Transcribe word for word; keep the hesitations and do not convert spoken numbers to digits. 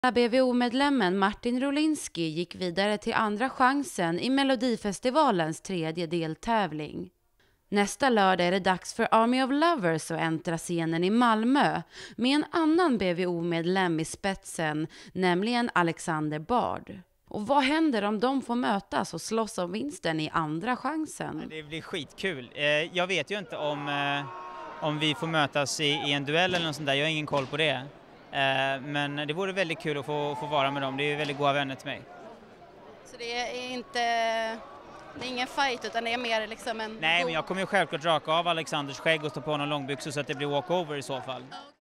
B V O-medlemmen Martin Rolinski gick vidare till andra chansen i Melodifestivalens tredje deltävling. Nästa lördag är det dags för Army of Lovers att äntra scenen i Malmö med en annan B V O-medlem i spetsen, nämligen Alexander Bard. Och vad händer om de får mötas och slåss om vinsten i andra chansen? Det blir skitkul. Jag vet ju inte om, om vi får mötas i, i en duell eller något sånt där. Jag har ingen koll på det. Men det vore väldigt kul att få, få vara med dem. Det är ju väldigt goda vänner till mig. Så det är inte... Det är ingen fight utan det är mer liksom en... Nej, men jag kommer ju självklart raka av Alexanders skägg och stå på honom långbyxor så att det blir walkover i så fall.